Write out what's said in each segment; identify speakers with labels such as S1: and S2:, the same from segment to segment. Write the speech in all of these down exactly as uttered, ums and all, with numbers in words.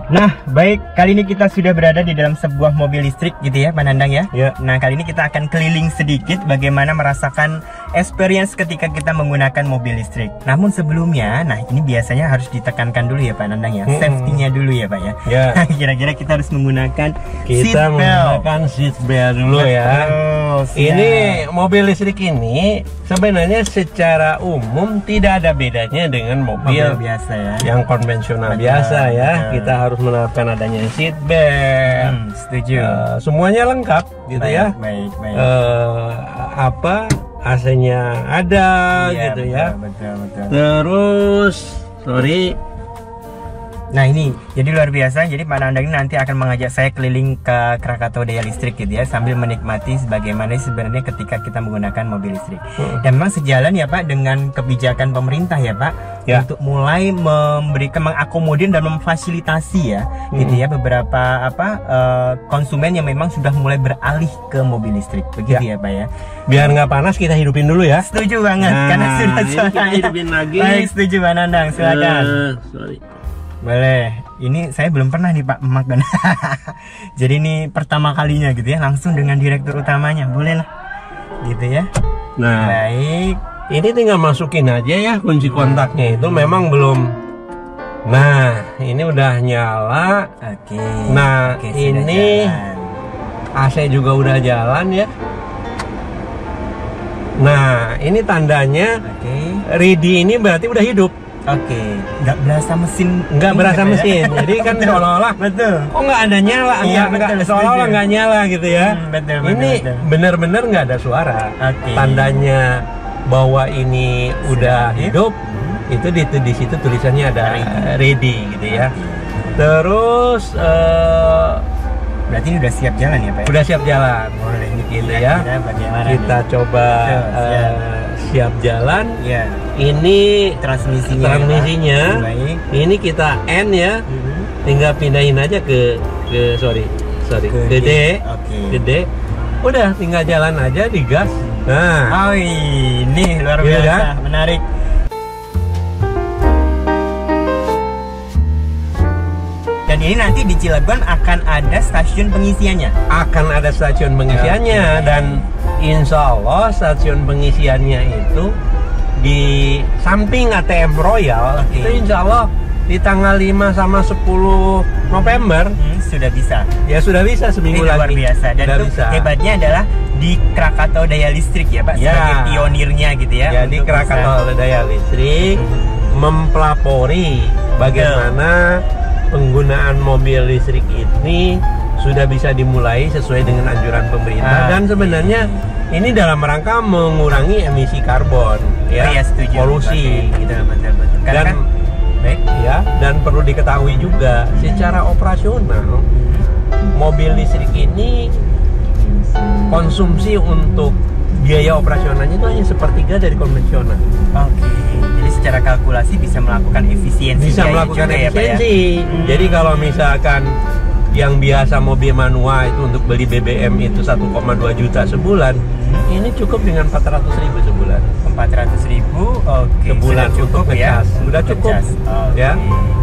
S1: Nah, baik, kali ini kita sudah berada di dalam sebuah mobil listrik gitu ya, Pak Nandang ya.
S2: Ya.
S1: Nah, kali ini kita akan keliling sedikit bagaimana merasakan experience ketika kita menggunakan mobil listrik. Namun sebelumnya, nah ini biasanya harus ditekankan dulu ya Pak Nandang ya,
S2: hmm.
S1: safety-nya dulu ya Pak ya.
S2: Ya.
S1: Kira-kira kita harus menggunakan
S2: Kita
S1: seat
S2: menggunakan seat belt dulu ya.
S1: Oh,
S2: ini mobil listrik ini sebenarnya secara umum tidak ada bedanya dengan mobil,
S1: mobil biasa ya.
S2: Yang konvensional
S1: betul,
S2: biasa ya.
S1: betul. Kita
S2: harus menerapkan adanya seat belt.
S1: Hmm, setuju.
S2: Uh, semuanya lengkap gitu
S1: baik,
S2: ya.
S1: Baik, baik.
S2: Uh, apa A C-nya ada
S1: iya,
S2: gitu
S1: betul,
S2: ya.
S1: Betul, betul.
S2: Terus sorry.
S1: Nah ini jadi luar biasa. Jadi Pak Nandang ini nanti akan mengajak saya keliling ke Krakatau Daya Listrik gitu ya, sambil menikmati sebagaimana sebenarnya ketika kita menggunakan mobil listrik. Hmm. Dan memang sejalan ya Pak dengan kebijakan pemerintah ya Pak, ya, untuk mulai memberikan, mengakomodir dan memfasilitasi ya, hmm. gitu ya, beberapa apa uh, konsumen yang memang sudah mulai beralih ke mobil listrik begitu ya, ya Pak ya.
S2: Biar nggak panas kita hidupin dulu ya.
S1: Setuju banget, nah, karena sudah
S2: kita hidupin lagi.
S1: Baik, setuju Pak Nandang, silakan.
S2: Uh, sorry.
S1: Boleh, ini saya belum pernah nih Pak makan. Jadi ini pertama kalinya gitu ya, langsung dengan direktur utamanya, boleh lah, gitu ya.
S2: Nah,
S1: baik.
S2: Ini tinggal masukin aja ya kunci kontaknya itu memang belum. Nah, ini udah nyala.
S1: Oke.
S2: Nah,
S1: Oke,
S2: ini jalan. A C juga udah jalan ya. Nah, ini tandanya. Oke. Ready ini berarti udah hidup.
S1: Oke, okay. Nggak berasa mesin,
S2: nggak berasa mesin,
S1: ya?
S2: Jadi kan seolah-olah betul. Kok nggak ada nyala,
S1: iya,
S2: nggak, nggak seolah-olah nggak nyala gitu ya. Hmm, betul, betul, ini benar-benar nggak ada suara. Okay. Tandanya bahwa ini Sudah udah hidup, hmm. itu di, di situ tulisannya ada ready, ready gitu ya. Okay. Terus uh,
S1: berarti ini udah siap jalan ya Pak?
S2: Udah siap jalan, boleh gitu ya. Kita nih? coba Betul, siap. Uh, siap jalan. Ya. Ini transmisinya. Transmisinya. Ya, ini kita N ya. Mm-hmm. Tinggal pindahin aja ke ke sorry sorry ke, ke D. Okay. Ke D. Udah tinggal jalan aja digas. Nah.
S1: Oh ini luar biasa, ya, kan? Menarik. Dan ini nanti di Cilegon akan ada stasiun pengisiannya.
S2: Akan ada stasiun pengisiannya, okay. Dan insya Allah stasiun pengisiannya itu di samping A T M Royal. Okay. Itu insya Allah di tanggal lima sama sepuluh November
S1: hmm, sudah bisa.
S2: Ya sudah bisa seminggu
S1: ini
S2: lagi.
S1: Luar biasa. Dan
S2: sudah
S1: itu bisa. Hebatnya adalah di Krakatau Daya Listrik ya Pak, ya. Sebagai pionirnya gitu ya.
S2: Jadi Krakatau bisa. Daya Listrik hmm. mempelopori bagaimana Betul. penggunaan mobil listrik ini sudah bisa dimulai sesuai dengan anjuran pemerintah. Ah, dan sebenarnya ini dalam rangka mengurangi emisi karbon, ya,
S1: oh, ya setuju,
S2: polusi,
S1: betul, gitu. Betul, betul.
S2: Dan kan, baik, ya, dan perlu diketahui juga secara operasional mobil listrik ini konsumsi untuk biaya operasionalnya itu hanya sepertiga dari konvensional.
S1: Oke, jadi secara kalkulasi bisa melakukan efisiensi.
S2: Bisa melakukan efisiensi.
S1: Ya, ya?
S2: Jadi kalau misalkan yang biasa mobil manual itu untuk beli B B M itu satu koma dua juta sebulan, hmm. ini cukup dengan empat ratus ribu sebulan.
S1: empat ratus ribu, oke. Okay.
S2: Sebulan
S1: sudah cukup
S2: untuk
S1: ya?
S2: Sudah cukup, okay. ya.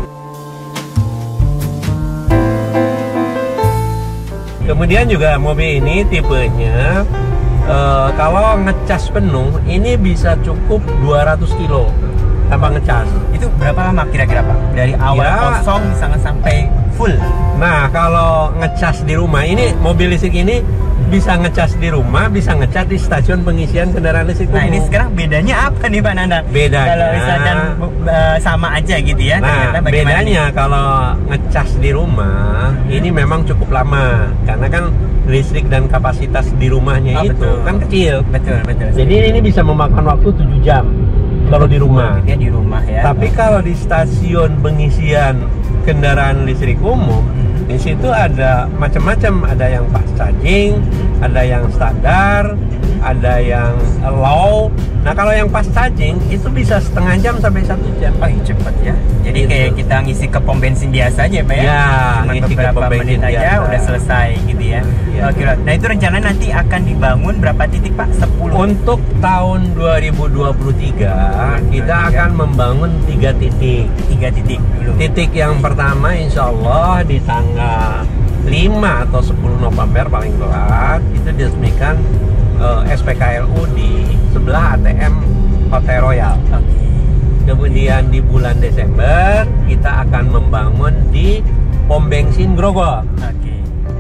S2: Kemudian juga mobil ini tipenya uh, kalau ngecas penuh ini bisa cukup dua ratus kilo tanpa ngecas.
S1: Itu berapa lama kira-kira Pak? Dari awal ya. kosong misalnya sampai full.
S2: Nah, kalau ngecas di rumah ini mobil listrik ini bisa ngecas di rumah, bisa ngecas di stasiun pengisian kendaraan listrik.
S1: Nah, umum. Ini sekarang bedanya apa nih Pak Nandang?
S2: Bedanya
S1: kalau misalkan uh, sama aja gitu ya.
S2: Nah, bedanya nih? Kalau ngecas di rumah hmm. ini memang cukup lama karena kan listrik dan kapasitas di rumahnya oh, itu betul. kan kecil.
S1: Betul, betul.
S2: Jadi ini bisa memakan waktu tujuh jam. Kalau di rumah,
S1: ya di rumah ya.
S2: Tapi kalau di stasiun pengisian kendaraan listrik umum, hmm. di situ ada macam-macam, ada yang fast charging, hmm. ada yang standar, hmm. ada yang low. Nah kalau yang fast charging itu bisa setengah jam sampai satu jam.
S1: Oh iya, cepet ya. Jadi gitu. Kayak kita ngisi ke pom bensin biasa aja Pak ya?
S2: Ya,
S1: cuma
S2: ngisi
S1: beberapa
S2: ke pom
S1: menit aja
S2: biasa.
S1: Udah selesai gitu ya. Ya. Oke, nah itu rencana nanti akan dibangun berapa titik Pak? sepuluh.
S2: Untuk tahun dua ribu dua puluh tiga kita akan membangun tiga titik.
S1: Tiga titik dulu.
S2: Titik yang pertama insya Allah di tanggal lima atau sepuluh November paling telat itu diresmikan uh, S P K L U di sebelah A T M Hotel Royal.
S1: Okay.
S2: Kemudian di bulan Desember kita akan membangun di pom bensin Grogol.
S1: Okay.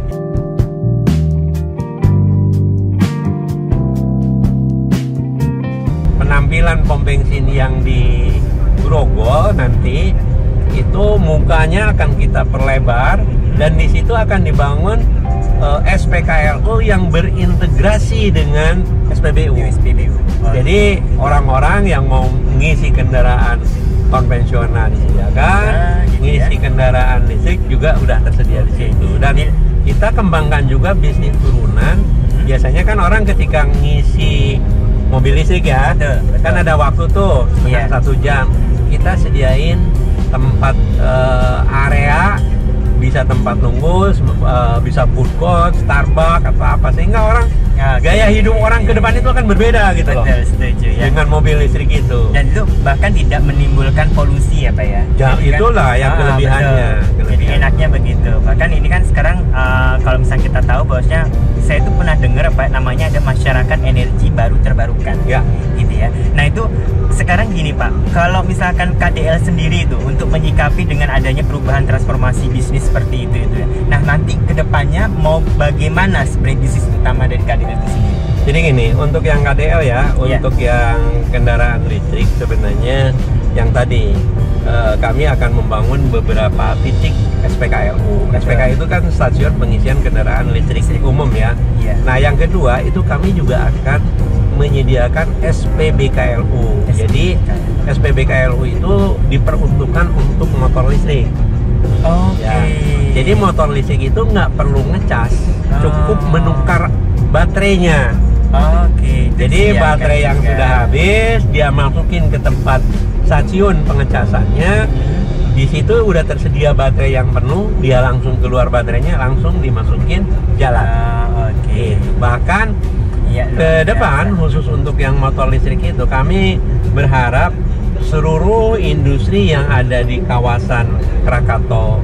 S2: Penampilan pom bensin yang di Grogol nanti itu mukanya akan kita perlebar dan di situ akan dibangun uh, S P K L U yang berintegrasi dengan S P B U.
S1: S P B U.
S2: Oh. Jadi orang-orang yang mau ngisi kendaraan konvensional disediakan, nah, gitu ngisi ya. Kendaraan listrik juga udah tersedia di situ. Dan kita kembangkan juga bisnis turunan. Hmm. Biasanya kan orang ketika ngisi mobil listrik ya, betul, betul. Kan ada waktu tuh sekitar yeah. satu jam. Kita sediain tempat uh, area, bisa tempat nunggu, uh, bisa food court, Starbucks atau apa, sehingga orang ya, gaya hidup orang ke depan itu akan berbeda gitu loh.
S1: Betul, setuju ya.
S2: Dengan mobil listrik itu.
S1: Dan itu bahkan tidak menimbulkan polusi ya Pak ya.
S2: Ya itulah kan, yang ah, kelebihannya.
S1: Kelebihan. Jadi enaknya begitu. Bahkan ini kan sekarang uh, kalau misalnya kita tahu bahwasanya saya itu pernah dengar Pak namanya ada masyarakat energi baru terbarukan. Ya. Gitu ya. Nah itu sekarang gini Pak, kalau misalkan K D L sendiri itu untuk menyikapi dengan adanya perubahan transformasi bisnis seperti itu itu ya. Nah nanti kedepannya mau bagaimana sebenarnya bisnis utama dari K D L itu sendiri?
S2: Jadi gini, untuk yang K D L ya, yeah. untuk yang kendaraan listrik sebenarnya yang tadi uh, kami akan membangun beberapa titik S P K L U. S P K itu kan stasiun pengisian kendaraan listrik umum ya. Yeah. Nah yang kedua itu kami juga akan menyediakan S P B K L U. S P B K L U. Jadi S P B K L U itu diperuntukkan untuk motor listrik. Oke. Okay. Ya. Jadi motor listrik itu nggak perlu ngecas, oh. cukup menukar baterainya. Oke. Okay. Jadi baterai yang juga. Sudah habis dia masukin ke tempat stasiun pengecasannya. Hmm. Di situ udah tersedia baterai yang penuh, dia langsung keluar baterainya, langsung dimasukin jalan. Uh, Oke. Okay. Bahkan ya, ke depan khusus untuk yang motor listrik itu kami berharap seluruh industri yang ada di kawasan Krakatau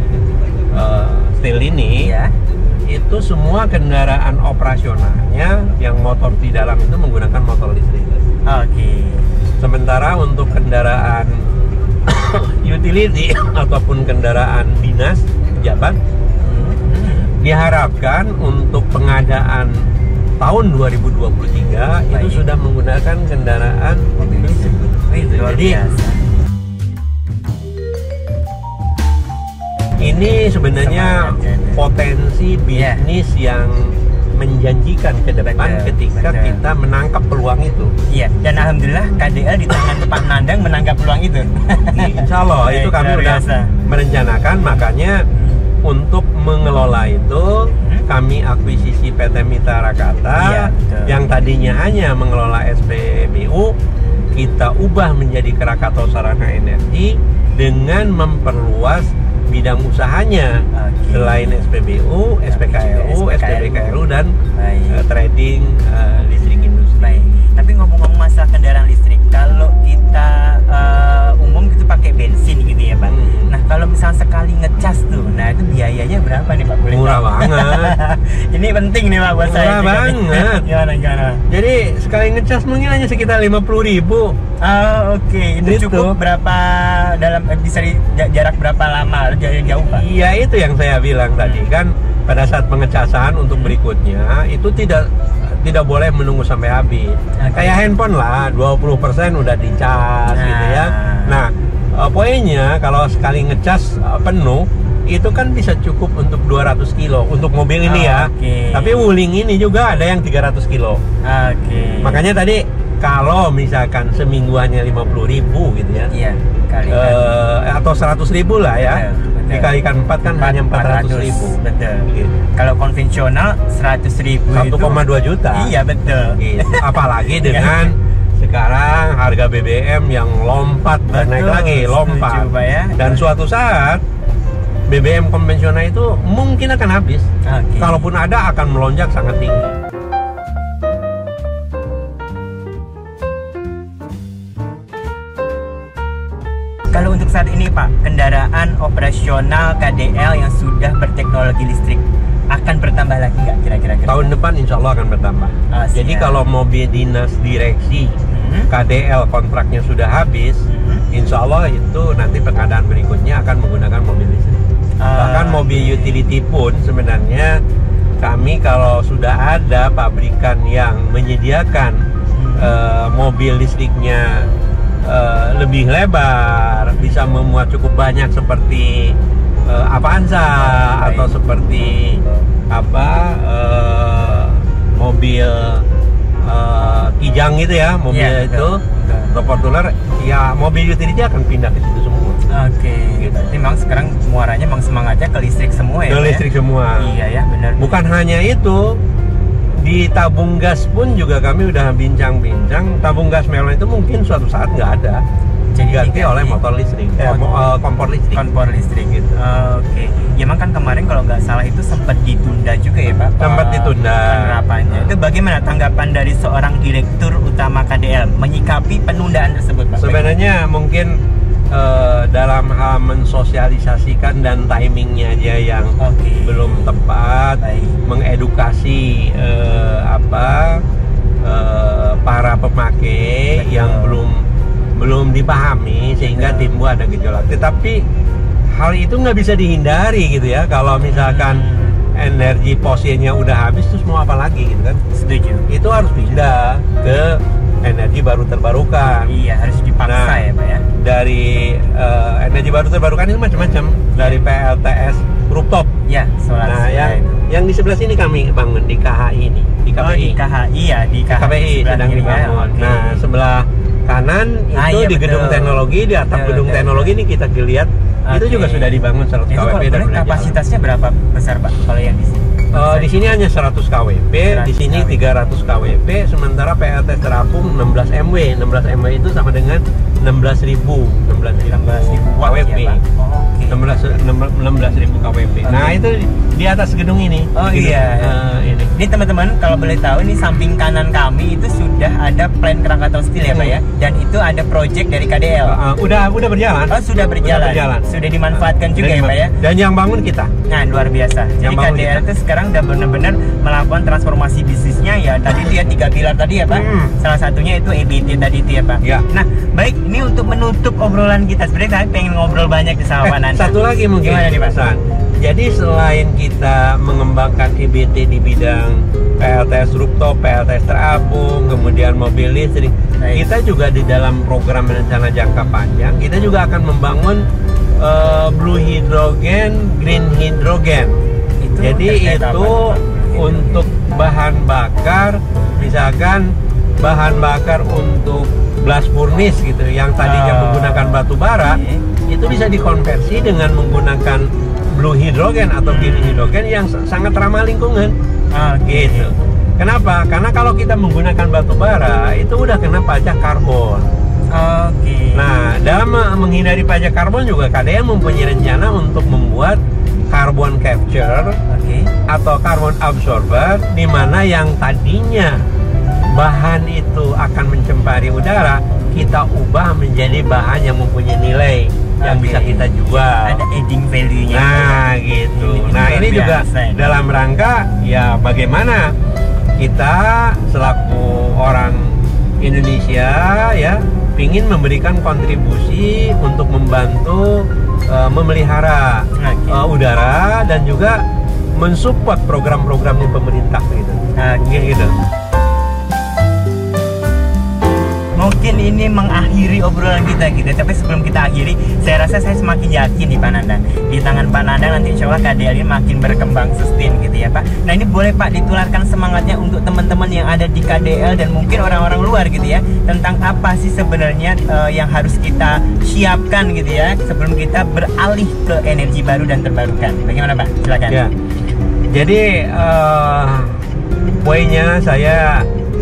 S2: uh, Steel ini ya. Itu semua kendaraan operasionalnya yang motor di dalam itu menggunakan motor listrik. Oke. Okay. Sementara untuk kendaraan utility ataupun kendaraan dinas pejabat hmm. diharapkan untuk pengadaan tahun dua ribu dua puluh tiga Baik. Itu sudah menggunakan kendaraan mobil listrik. Jadi ini sebenarnya potensi bisnis yeah. yang menjanjikan ke depan betul, ketika betul. Kita menangkap peluang itu. Iya, dan alhamdulillah K D L di tangan Pak Nandang menangkap peluang itu. Insya Allah itu kami sudah merencanakan, makanya untuk mengelola itu hmm? kami akuisisi P T Mitra Rakata iya, yang tadinya hanya mengelola S P B U, kita ubah menjadi Krakatau Sarana Energi dengan memperluas bidang usahanya. Okay. Selain S P B U, S P K L U, S P B K L U dan uh, trading uh, listrik industri. Baik. Tapi ngomong-ngomong masalah kendaraan listrik, kalau kita uh, umum gitu pakai bensin gitu ya Pak. Hmm. Nah kalau misalnya sekali ngecas tuh, nah itu biayanya berapa nih Pak? Boleh murah tahu? Banget. Ini penting nih Pak buat murah saya. Murah banget. Gimana gimana? Jadi sekali ngecas mungkin hanya sekitar lima puluh ribu. Oh, oke. Okay. Itu gitu. Cukup berapa dalam bisa di, jarak berapa lama? Jauh jauh Pak? Iya itu yang saya bilang hmm. tadi kan pada saat pengecasan untuk berikutnya itu tidak tidak boleh menunggu sampai habis. Okay. Kayak handphone lah, dua puluh persen udah dicas nah. gitu ya. Nah, poinnya kalau sekali ngecas penuh itu kan bisa cukup untuk dua ratus kilo untuk mobil ini oh, ya. Okay. Tapi Wuling ini juga ada yang tiga ratus kilo. Oke. Okay. Makanya tadi kalau misalkan semingguannya lima puluh ribu gitu ya. Iya. uh, atau seratus ribu lah ya. Betul, betul. Dikalikan empat kan hanya empat ratus ribu.
S1: Betul. Gitu. Kalau konvensional seratus ribu
S2: satu koma dua juta.
S1: Iya betul.
S2: Gitu. Apalagi dengan sekarang harga B B M yang lompat dan naik lagi, lompat.
S1: Setuju, ya.
S2: Dan suatu saat B B M konvensional itu mungkin akan habis. Okay. Kalaupun ada akan melonjak sangat tinggi.
S1: Kalau untuk saat ini Pak, kendaraan operasional K D L yang sudah berteknologi listrik akan bertambah lagi nggak kira-kira?
S2: Tahun depan insya Allah akan bertambah. Oh, jadi kalau mobil dinas direksi hmm. K D L kontraknya sudah habis, hmm. insya Allah itu nanti pengadaan berikutnya akan menggunakan mobil listrik. Uh, Bahkan mobil utility pun sebenarnya kami kalau sudah ada pabrikan yang menyediakan hmm. uh, mobil listriknya Uh, lebih lebar, bisa memuat cukup banyak seperti uh, Avanza Baik. atau seperti apa uh, mobil uh, Kijang gitu ya, mobil ya, itu atau Fortuner, ya mobil utility akan pindah ke situ semua.
S1: Oke, okay. gitu. Jadi memang sekarang muaranya memang semangatnya ke listrik semua ya.
S2: Ke listrik ya? semua.
S1: Iya ya, benar.
S2: Bukan hanya itu. Di tabung gas pun juga kami udah bincang-bincang, tabung gas melon itu mungkin suatu saat nggak ada, diganti oleh motor listrik, eh, uh, kompor listrik.
S1: Kompor listrik gitu. Uh, Oke, okay. Ya emang kan kemarin kalau nggak salah itu sempat ditunda juga ya Pak?
S2: Sempat ditunda.
S1: Penerapannya. Itu bagaimana tanggapan dari seorang direktur utama K D L menyikapi penundaan tersebut Pak?
S2: Sebenarnya mungkin uh, dalam hal mensosialisasikan dan timingnya aja yang okay. belum tepat. Baik. Mengedukasi uh, apa uh, para pemakai Betul. yang belum belum dipahami sehingga Betul. timbul ada gejolak. Tetapi hal itu nggak bisa dihindari gitu ya. Kalau misalkan hmm. energi fosilnya udah habis, terus mau apa lagi gitu kan?
S1: Setuju.
S2: Itu harus pindah ke energi baru terbarukan.
S1: Iya, harus dipaksa nah, ya Pak ya.
S2: Dari uh, energi baru terbarukan itu macam-macam. Dari P L T S rooftop.
S1: Ya, solar.
S2: Nah, yang
S1: itu.
S2: yang di sebelah sini kami bangun di K H I ini, di K P I.
S1: Oh, di K H I ya, di K H I,
S2: K P I sedang dibangun. Okay. Nah, sebelah kanan ah, itu iya, di gedung betul. teknologi, di atap betul, gedung betul, teknologi betul. ini kita lihat okay. itu juga sudah dibangun seratus K W P dan
S1: kapasitasnya berapa besar Pak kalau yang di sini?
S2: Uh, di sini hanya seratus K W P, di sini tiga ratus K W P, sementara P L T terapung enam belas M W. enam belas M W itu sama dengan enam belas ribu K W P.
S1: Ya, oh, okay.
S2: enam belas ribu K W P. Okay. Nah, itu di atas gedung ini.
S1: Oh
S2: gedung,
S1: iya.
S2: Uh, ini.
S1: Ini teman-teman kalau boleh tahu, ini samping kanan kami itu sudah ada plan Krakatau Steel ya Pak ya. Dan itu ada project dari K D L.
S2: Uh, uh, udah udah berjalan.
S1: Oh, sudah berjalan. Sudah, berjalan. sudah dimanfaatkan uh, juga ya Pak ya.
S2: Dan yang bangun kita.
S1: Nah, luar biasa. Jadi K D L itu sekarang udah benar-benar melakukan transformasi bisnisnya ya. Tadi dia tiga pilar tadi ya Pak. Hmm. Salah satunya itu E B T tadi itu ya Pak. Ya. Nah, baik, ini untuk menutup obrolan kita, sebenarnya saya pengen ngobrol banyak di sama Pak Nanda.
S2: Satu lagi mungkin.
S1: Gimana nih Pak?
S2: Jadi selain kita mengembangkan E B T di bidang P L T S rooftop, P L T S terapung, kemudian mobil listrik, Baik. kita juga di dalam program rencana jangka panjang kita juga akan membangun uh, blue hydrogen, green hydrogen. Itu Jadi itu untuk bahan bakar, misalkan bahan bakar untuk blast furnace gitu, yang tadinya oh. menggunakan batu bara, okay. itu bisa dikonversi dengan menggunakan blue hydrogen atau green hydrogen yang sangat ramah lingkungan. Okay. Gitu. Kenapa? Karena kalau kita menggunakan batu bara itu udah kena pajak karbon.
S1: Okay.
S2: Nah, dalam menghindari pajak karbon juga K D L mempunyai rencana untuk membuat carbon capture okay. atau carbon absorber, di mana yang tadinya bahan itu akan mencemari udara, kita ubah menjadi bahan yang mempunyai nilai yang okay. bisa kita jual.
S1: Ada adding value-nya.
S2: Nah, gitu. Ini, nah, ini juga ini. dalam rangka ya bagaimana kita selaku orang Indonesia ya ingin memberikan kontribusi untuk membantu uh, memelihara okay. uh, udara dan juga mensupport program-program di pemerintah gitu.
S1: Okay.
S2: gitu.
S1: mungkin ini mengakhiri obrolan kita gitu. Tapi sebelum kita akhiri, saya rasa saya semakin yakin nih Pak Nandang, di tangan Pak Nandang nanti insya Allah K D L ini makin berkembang sustain gitu ya Pak. Nah ini boleh Pak ditularkan semangatnya untuk teman-teman yang ada di K D L dan mungkin orang-orang luar gitu ya, tentang apa sih sebenarnya uh, yang harus kita siapkan gitu ya sebelum kita beralih ke energi baru dan terbarukan. Bagaimana Pak? Silakan.
S2: Ya. Jadi uh, poinnya saya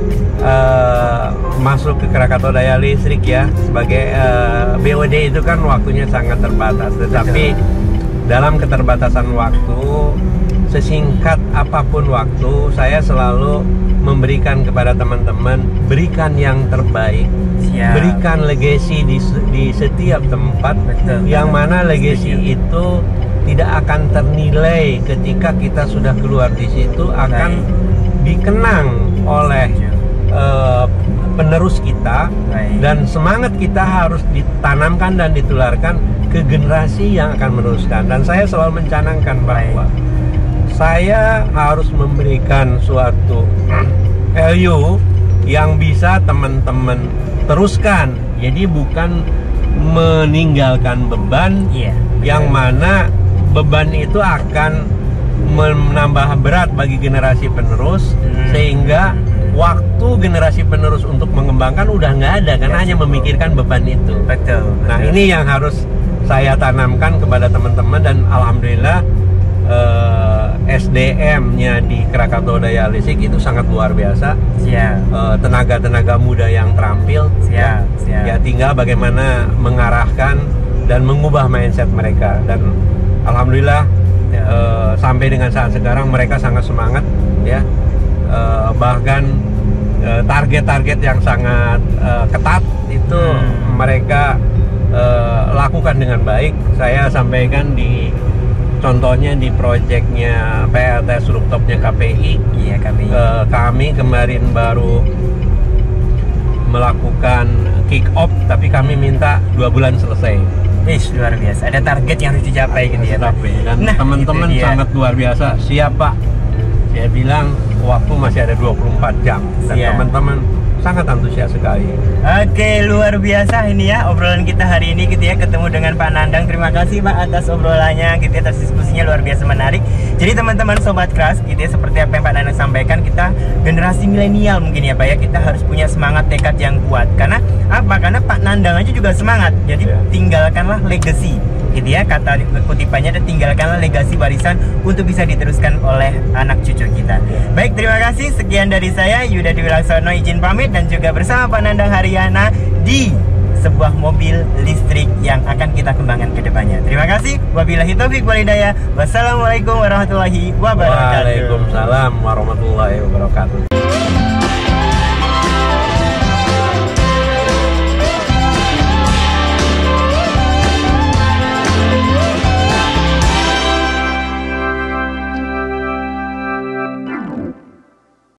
S2: uh, masuk ke Krakatau Daya Listrik ya sebagai uh, B O D itu kan waktunya sangat terbatas, tetapi betul, dalam keterbatasan waktu, sesingkat apapun waktu, saya selalu memberikan kepada teman-teman, berikan yang terbaik. Siap. Berikan legacy di, di setiap tempat. Betul. Yang mana legacy itu tidak akan ternilai ketika kita sudah keluar di situ, akan baik, dikenang oleh uh, penerus kita. Baik. Dan semangat kita harus ditanamkan dan ditularkan ke generasi yang akan meneruskan. Dan saya selalu mencanangkan bahwa baik, saya harus memberikan suatu L U yang bisa teman-teman teruskan. Jadi bukan meninggalkan beban, yeah, yang mana beban itu akan menambah berat bagi generasi penerus, hmm, sehingga waktu generasi penerus untuk mengembangkan udah nggak ada, karena hanya memikirkan beban itu.
S1: Betul.
S2: Nah betul, ini yang harus saya tanamkan kepada teman-teman, dan alhamdulillah eh, S D M-nya di Krakatau Daya Listrik itu sangat luar biasa. Siap. Eh, tenaga-tenaga muda yang terampil. Siap. Siap. Ya tinggal bagaimana mengarahkan dan mengubah mindset mereka, dan alhamdulillah uh, sampai dengan saat sekarang mereka sangat semangat ya, uh, bahkan target-target uh, yang sangat uh, ketat itu hmm, mereka uh, lakukan dengan baik. Saya sampaikan di contohnya di proyeknya P L T S rooftopnya K P I. Iya, kami. Uh, kami kemarin baru melakukan kick off, tapi kami minta dua bulan selesai.
S1: Ish, luar biasa. Ada target yang harus dicapai gitu ya Pak.
S2: Dan nah, teman-teman sangat luar biasa. Siap Pak. Saya bilang waktu masih ada dua puluh empat jam. Dan teman-teman sangat antusias sekali.
S1: Oke, luar biasa ini ya obrolan kita hari ini gitu ya, ketemu dengan Pak Nandang. Terima kasih Pak atas obrolannya gitu ya, atas diskusinya luar biasa menarik. Jadi teman-teman Sobat Kras gitu ya, seperti apa yang Pak Nandang sampaikan, kita generasi milenial mungkin ya Pak ya, kita harus punya semangat tekad yang kuat. Karena apa? Karena Pak Nandang aja juga semangat. Jadi yeah, tinggalkanlah legacy gitu ya, kata kutipannya, dan tinggalkanlah legasi warisan untuk bisa diteruskan oleh anak cucu kita. Baik, terima kasih. Sekian dari saya, Yuda Dwi Laksono, izin pamit, dan juga bersama Pak Nandang Haryana di sebuah mobil listrik yang akan kita kembangkan ke depannya. Terima kasih. Wabillahi taufiq wal hidayah. Wassalamualaikum warahmatullahi wabarakatuh.
S2: Waalaikumsalam warahmatullahi wabarakatuh.